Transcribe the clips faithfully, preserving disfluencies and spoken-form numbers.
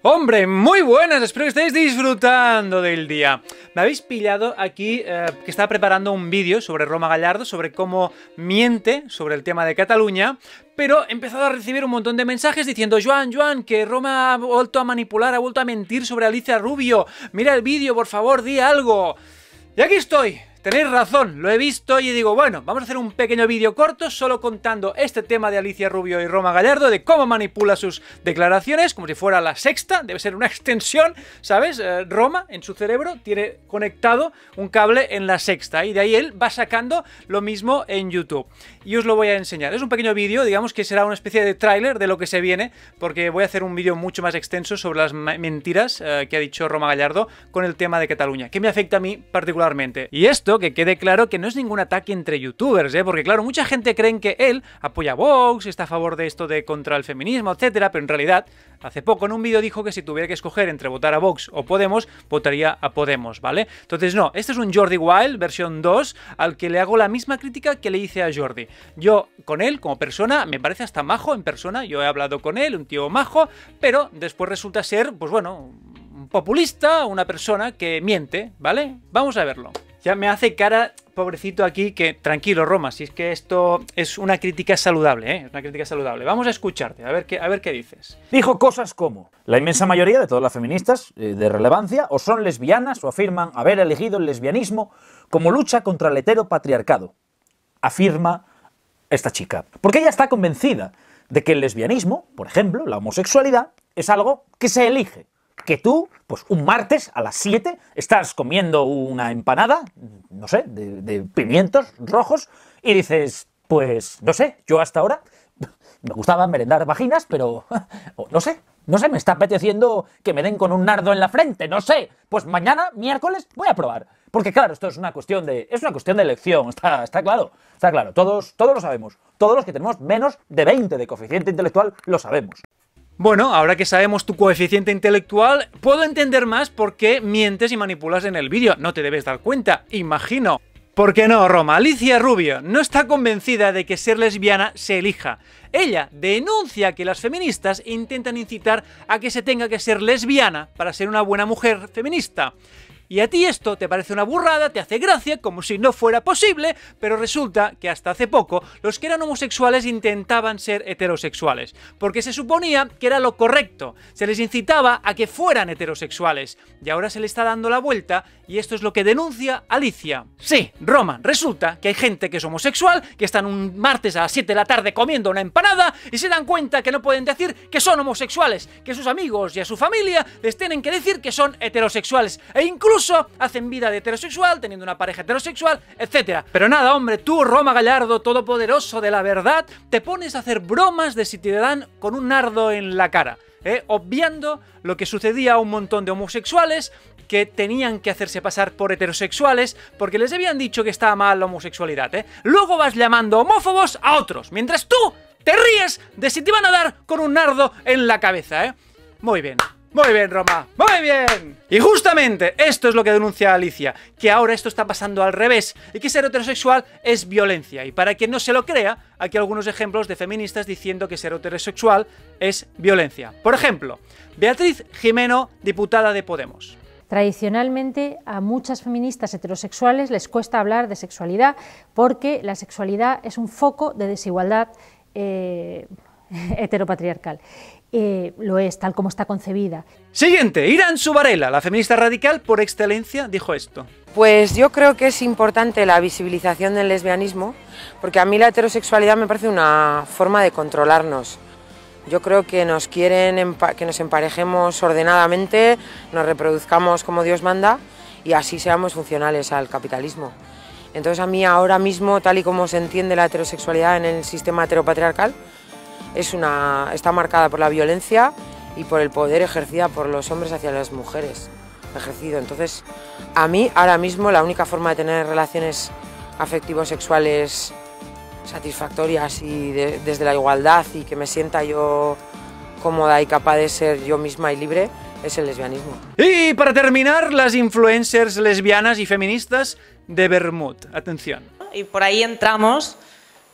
Hombre, muy buenas, espero que estéis disfrutando del día. Me habéis pillado aquí eh, que estaba preparando un vídeo sobre Roma Gallardo, sobre cómo miente sobre el tema de Cataluña, pero he empezado a recibir un montón de mensajes diciendo: Joan, Joan, que Roma ha vuelto a manipular, ha vuelto a mentir sobre Alicia Rubio, mira el vídeo, por favor, di algo. Y aquí estoy. Tenéis razón, lo he visto y digo, bueno, vamos a hacer un pequeño vídeo corto solo contando este tema de Alicia Rubio y Roma Gallardo, de cómo manipula sus declaraciones, como si fuera la sexta, debe ser una extensión, ¿sabes? Eh, Roma, en su cerebro, tiene conectado un cable en la sexta y de ahí él va sacando lo mismo en YouTube. Y os lo voy a enseñar. Es un pequeño vídeo, digamos que será una especie de tráiler de lo que se viene, porque voy a hacer un vídeo mucho más extenso sobre las mentiras eh, que ha dicho Roma Gallardo con el tema de Cataluña, que me afecta a mí particularmente. Y esto, que quede claro que no es ningún ataque entre youtubers, ¿eh? Porque claro, mucha gente cree que él apoya a Vox, está a favor de esto de contra el feminismo, etcétera, pero en realidad, hace poco en un vídeo dijo que si tuviera que escoger entre votar a Vox o Podemos, votaría a Podemos, ¿vale? Entonces no, este es un Jordi Wild versión dos, al que le hago la misma crítica que le hice a Jordi. Yo, con él, como persona, me parece hasta majo en persona, yo he hablado con él, un tío majo, pero después resulta ser, pues bueno, un populista, una persona que miente, ¿vale? Vamos a verlo. Ya me hace cara, pobrecito aquí, que tranquilo, Roma, si es que esto es una crítica saludable, ¿eh? Es una crítica saludable. Vamos a escucharte, a ver qué, a ver qué dices. Dijo cosas como: la inmensa mayoría de todas las feministas eh, de relevancia o son lesbianas o afirman haber elegido el lesbianismo como lucha contra el heteropatriarcado. Afirma esta chica. Porque ella está convencida de que el lesbianismo, por ejemplo, la homosexualidad, es algo que se elige. Que tú, pues un martes a las siete, estás comiendo una empanada, no sé, de, de pimientos rojos, y dices, pues, no sé, yo hasta ahora me gustaba merendar vaginas, pero no sé, no sé, me está apeteciendo que me den con un nardo en la frente, no sé, pues mañana, miércoles, voy a probar. Porque claro, esto es una cuestión de, es una cuestión de elección, está, está claro, está claro, todos, todos lo sabemos, todos los que tenemos menos de veinte de coeficiente intelectual lo sabemos. Bueno, ahora que sabemos tu coeficiente intelectual, puedo entender más por qué mientes y manipulas en el vídeo. No te debes dar cuenta, imagino. ¿Por qué no, Roma? Alicia Rubio no está convencida de que ser lesbiana se elija. Ella denuncia que las feministas intentan incitar a que se tenga que ser lesbiana para ser una buena mujer feminista. Y a ti esto te parece una burrada, te hace gracia, como si no fuera posible, pero resulta que hasta hace poco los que eran homosexuales intentaban ser heterosexuales, porque se suponía que era lo correcto, se les incitaba a que fueran heterosexuales, y ahora se le está dando la vuelta, y esto es lo que denuncia Alicia. Sí, Roma, resulta que hay gente que es homosexual, que están un martes a las siete de la tarde comiendo una empanada, y se dan cuenta que no pueden decir que son homosexuales, que sus amigos y a su familia les tienen que decir que son heterosexuales, e incluso hacen vida de heterosexual, teniendo una pareja heterosexual, etcétera. Pero nada, hombre, tú, Roma Gallardo, todopoderoso de la verdad, te pones a hacer bromas de si te dan con un nardo en la cara, ¿eh? Obviando lo que sucedía a un montón de homosexuales que tenían que hacerse pasar por heterosexuales porque les habían dicho que estaba mal la homosexualidad, ¿eh? Luego vas llamando homófobos a otros, mientras tú te ríes de si te van a dar con un nardo en la cabeza, ¿eh? Muy bien. Muy bien, Roma, muy bien. Y justamente esto es lo que denuncia Alicia, que ahora esto está pasando al revés y que ser heterosexual es violencia. Y para quien no se lo crea, aquí algunos ejemplos de feministas diciendo que ser heterosexual es violencia. Por ejemplo, Beatriz Jimeno, diputada de Podemos. Tradicionalmente a muchas feministas heterosexuales les cuesta hablar de sexualidad porque la sexualidad es un foco de desigualdad eh, heteropatriarcal. Eh, lo es, tal como está concebida. Siguiente, Irán Subarela, la feminista radical por excelencia, dijo esto. Pues yo creo que es importante la visibilización del lesbianismo, porque a mí la heterosexualidad me parece una forma de controlarnos. Yo creo que nos quieren que nos emparejemos ordenadamente, nos reproduzcamos como Dios manda y así seamos funcionales al capitalismo. Entonces a mí ahora mismo, tal y como se entiende la heterosexualidad en el sistema heteropatriarcal, Es una, está marcada por la violencia y por el poder ejercida por los hombres hacia las mujeres. Ejercido. Entonces, a mí, ahora mismo, la única forma de tener relaciones afectivos sexuales satisfactorias y de, desde la igualdad y que me sienta yo cómoda y capaz de ser yo misma y libre es el lesbianismo. Y para terminar, las influencers lesbianas y feministas de Bermud. Atención. Y por ahí entramos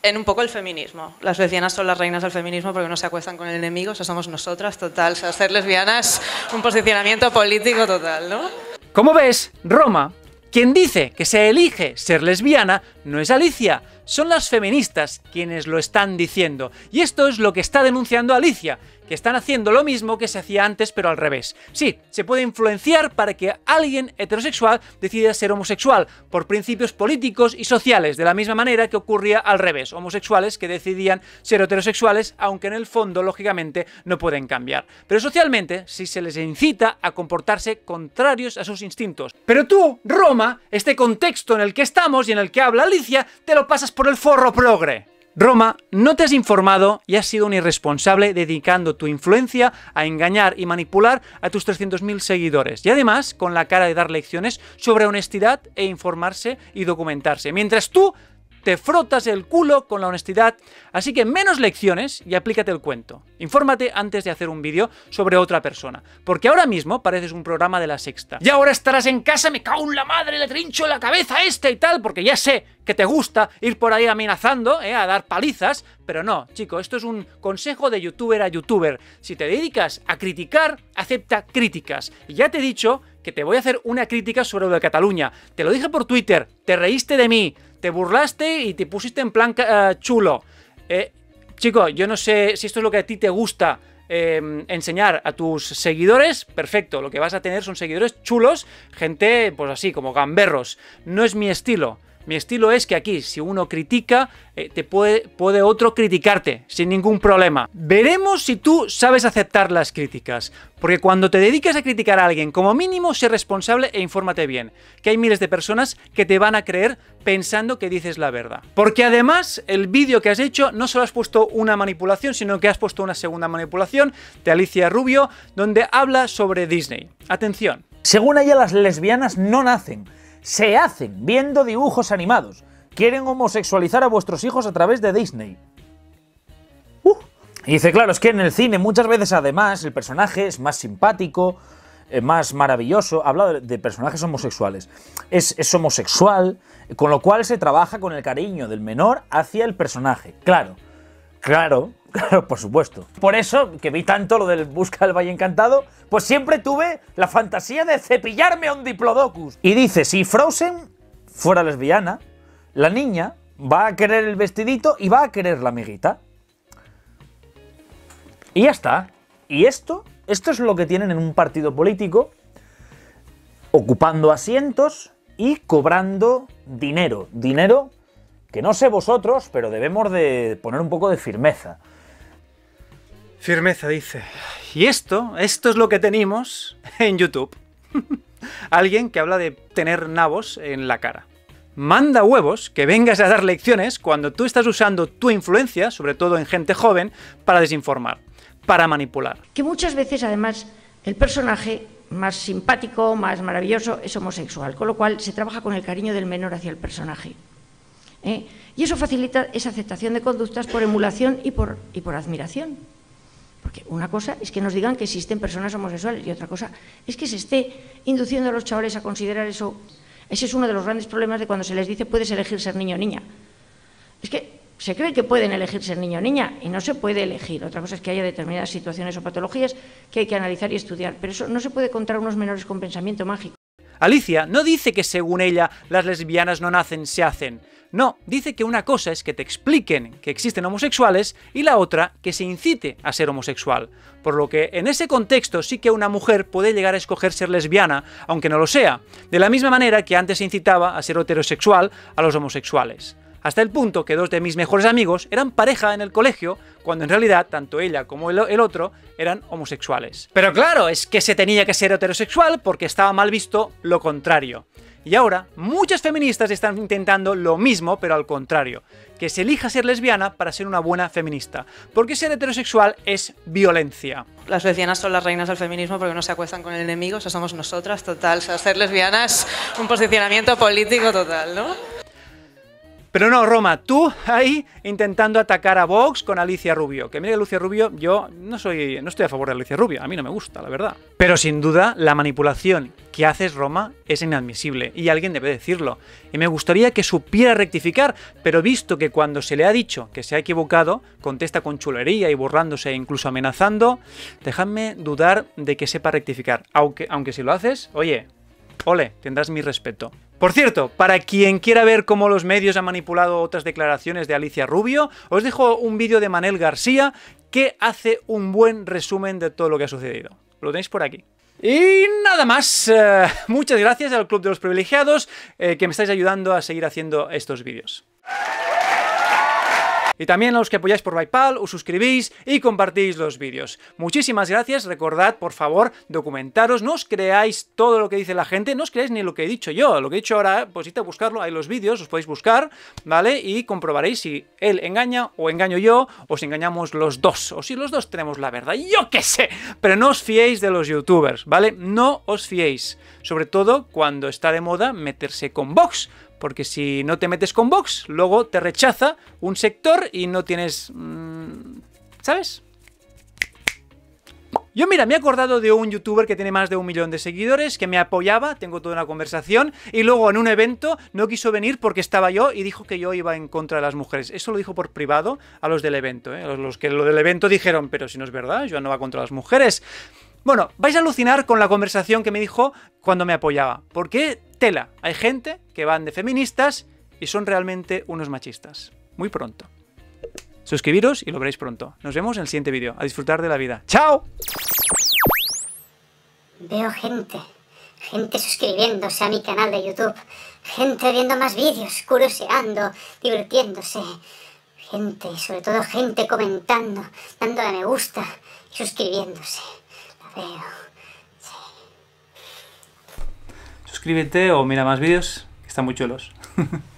en un poco el feminismo. Las lesbianas son las reinas del feminismo porque no se acuestan con el enemigo, o sea, somos nosotras, total. O sea, ser lesbianas, un posicionamiento político total, ¿no? Como ves, Roma, quien dice que se elige ser lesbiana no es Alicia, son las feministas quienes lo están diciendo. Y esto es lo que está denunciando Alicia, que están haciendo lo mismo que se hacía antes, pero al revés. Sí, se puede influenciar para que alguien heterosexual decida ser homosexual, por principios políticos y sociales, de la misma manera que ocurría al revés, homosexuales que decidían ser heterosexuales, aunque en el fondo, lógicamente, no pueden cambiar. Pero socialmente, sí se les incita a comportarse contrarios a sus instintos. Pero tú, Roma, este contexto en el que estamos y en el que habla Alicia, te lo pasas por el forro progre. Roma, no te has informado y has sido un irresponsable dedicando tu influencia a engañar y manipular a tus trescientos mil seguidores. Y además, con la cara de dar lecciones sobre honestidad e informarse y documentarse. Mientras tú te frotas el culo con la honestidad. Así que menos lecciones y aplícate el cuento. Infórmate antes de hacer un vídeo sobre otra persona. Porque ahora mismo pareces un programa de La Sexta. Y ahora estarás en casa, me cago en la madre, le trincho la cabeza a este y tal, porque ya sé que te gusta ir por ahí amenazando, ¿eh? A dar palizas. Pero no, chico, esto es un consejo de youtuber a youtuber. Si te dedicas a criticar, acepta críticas. Y ya te he dicho que te voy a hacer una crítica sobre lo de Cataluña. Te lo dije por Twitter, te reíste de mí, te burlaste y te pusiste en plan uh, chulo. Eh, chico, yo no sé si esto es lo que a ti te gusta eh, enseñar a tus seguidores. Perfecto, lo que vas a tener son seguidores chulos, gente pues así, como gamberros. No es mi estilo. Mi estilo es que aquí, si uno critica, eh, te puede, puede otro criticarte, sin ningún problema. Veremos si tú sabes aceptar las críticas, porque cuando te dedicas a criticar a alguien, como mínimo, sé responsable e infórmate bien, que hay miles de personas que te van a creer pensando que dices la verdad. Porque además, el vídeo que has hecho, no solo has puesto una manipulación, sino que has puesto una segunda manipulación de Alicia Rubio, donde habla sobre Disney. Atención. Según ella, las lesbianas no nacen, se hacen viendo dibujos animados. Quieren homosexualizar a vuestros hijos a través de Disney. Uh. Y dice, claro, es que en el cine muchas veces además el personaje es más simpático, eh, más maravilloso. Habla de, de personajes homosexuales. Es, es homosexual, con lo cual se trabaja con el cariño del menor hacia el personaje. Claro, claro, claro, por supuesto. Por eso, que vi tanto lo del Busca del Valle Encantado, pues siempre tuve la fantasía de cepillarme a un Diplodocus. Y dice, si Frozen fuera lesbiana, la niña va a querer el vestidito y va a querer la amiguita. Y ya está. Y esto, esto es lo que tienen en un partido político, ocupando asientos y cobrando dinero. Dinero que no sé vosotros, pero debemos de poner un poco de firmeza. Firmeza, dice. Y esto, esto es lo que tenemos en YouTube. Alguien que habla de tener nabos en la cara. Manda huevos que vengas a dar lecciones cuando tú estás usando tu influencia, sobre todo en gente joven, para desinformar, para manipular. Que muchas veces, además, el personaje más simpático, más maravilloso, es homosexual, con lo cual se trabaja con el cariño del menor hacia el personaje. ¿Eh? Y eso facilita esa aceptación de conductas por emulación y por, y por admiración. Porque una cosa es que nos digan que existen personas homosexuales y otra cosa es que se esté induciendo a los chavales a considerar eso. Ese es uno de los grandes problemas de cuando se les dice puedes elegir ser niño o niña. Es que se cree que pueden elegir ser niño o niña y no se puede elegir. Otra cosa es que haya determinadas situaciones o patologías que hay que analizar y estudiar. Pero eso no se puede contar a unos menores con pensamiento mágico. Alicia no dice que según ella las lesbianas no nacen, se hacen. No, dice que una cosa es que te expliquen que existen homosexuales y la otra que se incite a ser homosexual. Por lo que en ese contexto sí que una mujer puede llegar a escoger ser lesbiana, aunque no lo sea, de la misma manera que antes se incitaba a ser heterosexual a los homosexuales. Hasta el punto que dos de mis mejores amigos eran pareja en el colegio, cuando en realidad tanto ella como el, el otro eran homosexuales. Pero claro, es que se tenía que ser heterosexual porque estaba mal visto lo contrario. Y ahora, muchas feministas están intentando lo mismo, pero al contrario, que se elija ser lesbiana para ser una buena feminista, porque ser heterosexual es violencia. Las lesbianas son las reinas del feminismo porque no se acuestan con el enemigo, o sea, somos nosotras, total. O sea, ser lesbianas, un posicionamiento político total, ¿no? Pero no, Roma, tú ahí intentando atacar a Vox con Alicia Rubio. Que mire, Alicia Rubio, yo no soy, no estoy a favor de Alicia Rubio, a mí no me gusta, la verdad. Pero sin duda, la manipulación que haces, Roma, es inadmisible, y alguien debe decirlo. Y me gustaría que supiera rectificar, pero visto que cuando se le ha dicho que se ha equivocado, contesta con chulería y burlándose e incluso amenazando, dejadme dudar de que sepa rectificar. Aunque, aunque si lo haces, oye, ole, tendrás mi respeto. Por cierto, para quien quiera ver cómo los medios han manipulado otras declaraciones de Alicia Rubio, os dejo un vídeo de Manel García que hace un buen resumen de todo lo que ha sucedido. Lo tenéis por aquí. Y nada más, eh, muchas gracias al Club de los Privilegiados eh, que me estáis ayudando a seguir haciendo estos vídeos. Y también a los que apoyáis por PayPal, os suscribís y compartís los vídeos. Muchísimas gracias, recordad, por favor, documentaros, no os creáis todo lo que dice la gente, no os creáis ni lo que he dicho yo, lo que he dicho ahora, pues id a buscarlo, hay los vídeos, os podéis buscar, ¿vale? Y comprobaréis si él engaña o engaño yo, o si engañamos los dos, o si los dos tenemos la verdad, yo qué sé, pero no os fiéis de los youtubers, ¿vale? No os fiéis, sobre todo cuando está de moda meterse con Vox, porque si no te metes con Vox, luego te rechaza un sector y no tienes... Mmm, ¿sabes? Yo, mira, me he acordado de un youtuber que tiene más de un millón de seguidores, que me apoyaba, tengo toda una conversación, y luego en un evento no quiso venir porque estaba yo y dijo que yo iba en contra de las mujeres. Eso lo dijo por privado a los del evento, ¿eh? A los que lo del evento dijeron, pero si no es verdad, yo no va contra las mujeres. Bueno, vais a alucinar con la conversación que me dijo cuando me apoyaba. ¿Por qué? Tela. Hay gente que van de feministas y son realmente unos machistas. Muy pronto. Suscribiros y lo veréis pronto. Nos vemos en el siguiente vídeo. A disfrutar de la vida. ¡Chao! Veo gente. Gente suscribiéndose a mi canal de YouTube. Gente viendo más vídeos, curioseando, divirtiéndose. Gente, sobre todo gente comentando, dándole a me gusta y suscribiéndose. Veo. Sí. Suscríbete o mira más vídeos, que están muy chulos.